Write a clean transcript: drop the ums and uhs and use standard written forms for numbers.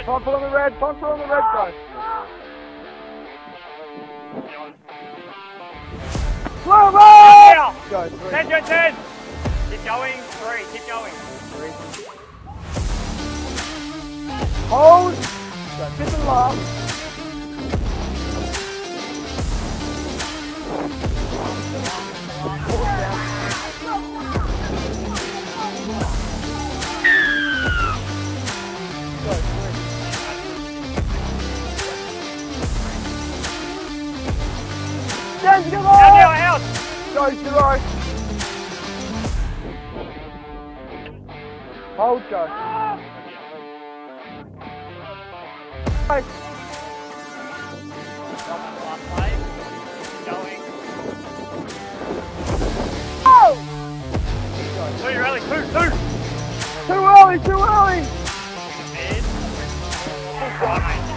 Pump it on the red, pump it on the red, guys. Slow Now! Go, 3. 10, 10, 10. Keep going, 3, keep going. 3. Hold. Go, 5th and last. Out! Go, 0. Hold, go. Hey. Last play. Keep going. Oh! 2, rally, 2. Too early, too early! Mid. Right, mate.